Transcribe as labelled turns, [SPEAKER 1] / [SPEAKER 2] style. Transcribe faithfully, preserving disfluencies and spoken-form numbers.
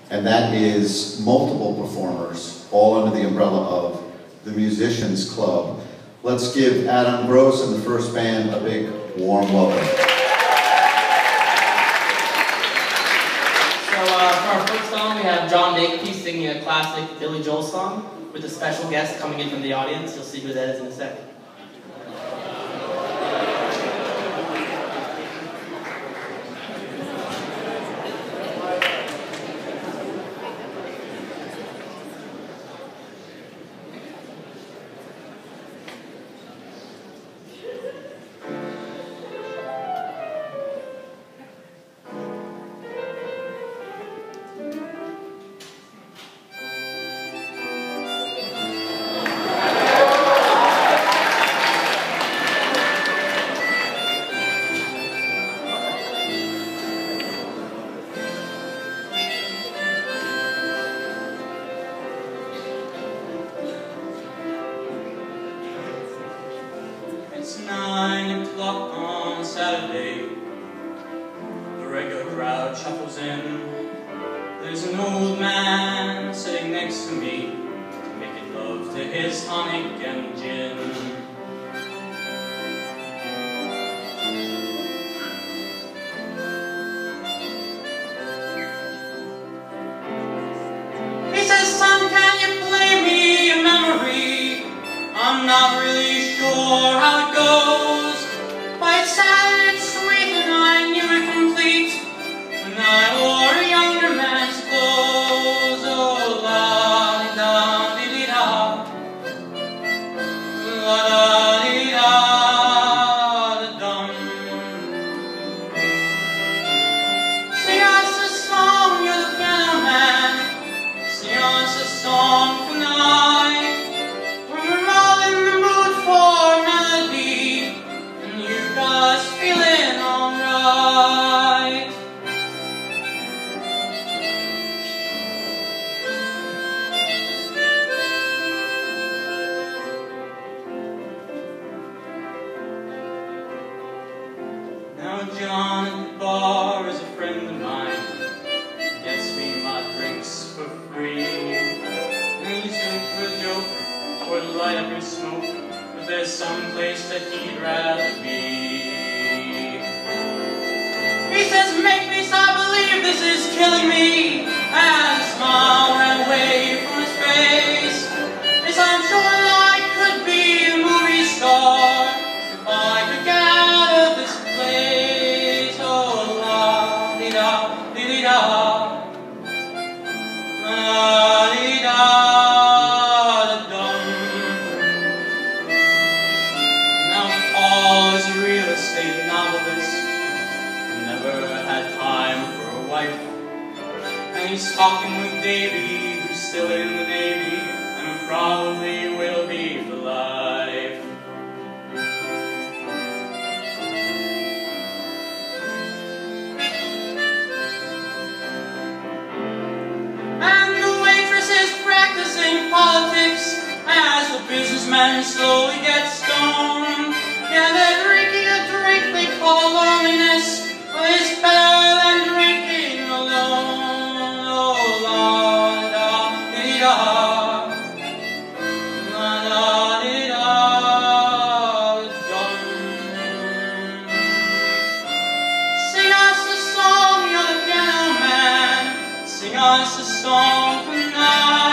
[SPEAKER 1] and that is multiple performers, all under the umbrella of the Musicians Club. Let's give Adam Gross and the First Band a big, warm welcome.
[SPEAKER 2] So uh, for our first song, we have John Makepeace singing a classic Billy Joel song with a special guest coming in from the audience. You'll see who that is in a second.
[SPEAKER 3] It's nine o'clock on Saturday. The regular crowd shuffles in. There's an old man sitting next to me, making love to his tonic and gin. He says, "Son, can you play me a memory? I'm not really sure how it goes, but it sounded sweet and I knew it complete when I wore a younger man's clothes." Oh, la-di-da-di-di-da, la-da-di-da-da-dum. Sing us a song, you're the piano man. Sing us a song tonight. We're all in the mood for melody, and you got us feeling alright. Now John at the bar is a friend of mine, gets me my drinks for free, and he's good for a joke or to light up your smoke, but there's some place that he'd rather be. He says, "Makepeace, I believe this is killing me," as a smile ran away from his face. Yes, I'm sure that I could be a movie star if I could get out of this place. Oh, la-di-da-di-di-da, la-di-da. Paul is a real estate novelist, never had time for a wife, and he's talking with Davy, who's still in the Navy, and probably will be for life. And the waitress is practicing politics as the businessman slowly gets stoned. Yeah, they're drinking a drink they call loneliness, but it's better than drinking alone. Oh, la-da-di-da, la-da-di-da-dum. Sing us a song, you're the piano man. Sing us a song tonight.